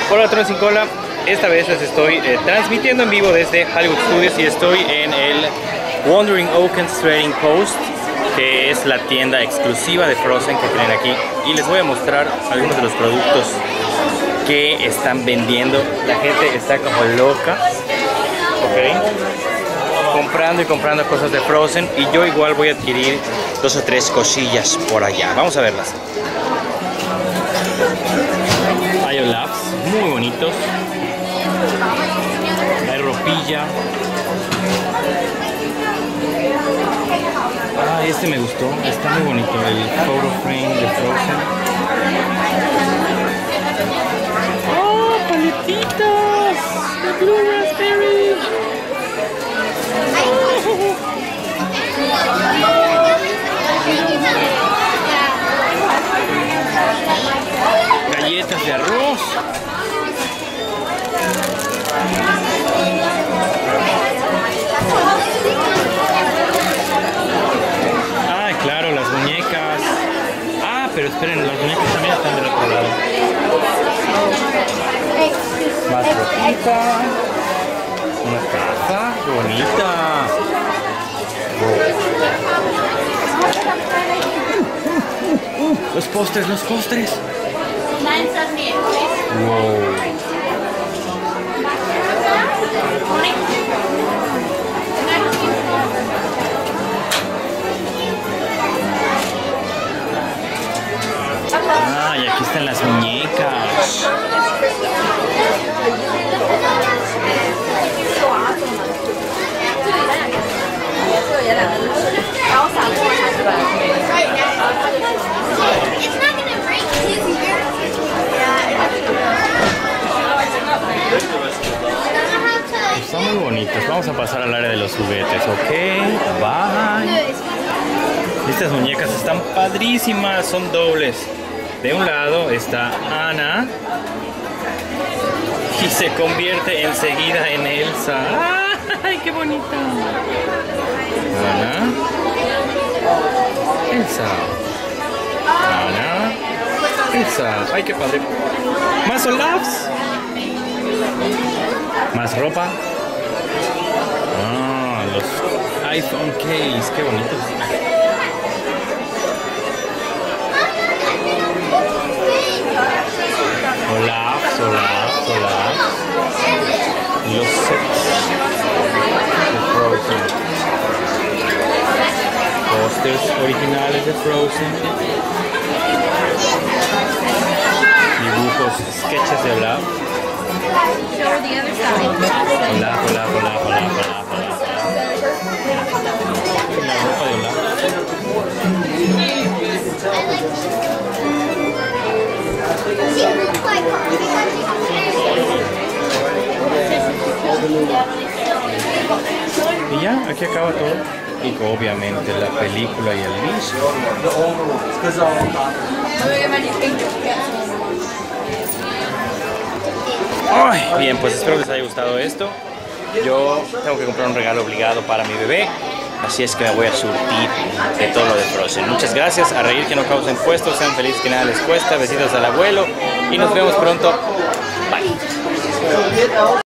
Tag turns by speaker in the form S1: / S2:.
S1: Hola Tron Sin Cola, esta vez les estoy transmitiendo en vivo desde Hollywood Studios y estoy en el Wandering Oaken's Trading Post, que es la tienda exclusiva de Frozen que tienen aquí, y les voy a mostrar algunos de los productos que están vendiendo. La gente está como loca, ¿ok? Comprando y comprando cosas de Frozen, y yo igual voy a adquirir 2 o 3 cosillas por allá. Vamos a verlas. Hay Olafs muy bonitos. Hay ropilla. Ah, este me gustó, está muy bonito, el photo frame de Frozen. ¡Oh, paletitas! ¡De Blue Raspberry! Galletas de arroz. Ah, claro, las muñecas. Ah, pero esperen, las muñecas también están del otro lado. Más ropita. Una caja, qué bonita. Los postres, los postres. Wow. Ah, y aquí están las muñecas. Están muy bonitos. Vamos a pasar al área de los juguetes, ¿ok? Bye. Estas muñecas están padrísimas, son dobles. De un lado está Anna y se convierte enseguida en Elsa. ¡Ay, qué bonita! Anna, Elsa, Anna, Elsa. ¡Ay, qué padre! Más Olafs, más ropa. Ah, los iPhone case, qué bonitos. Olafs. Los sets de Frozen. Pósters originales de Frozen. Dibujos, sketches de Olaf. Olaf. La ropa de Olaf. Y ya, aquí acaba todo. Y obviamente la película y el disco. Ay, bien, pues espero que les haya gustado esto. Yo tengo que comprar un regalo obligado para mi bebé, así es que me voy a surtir de todo lo de Frozen. Muchas gracias, a reír que no causen impuestos, sean felices que nada les cuesta, besitos al abuelo y nos vemos pronto. Bye.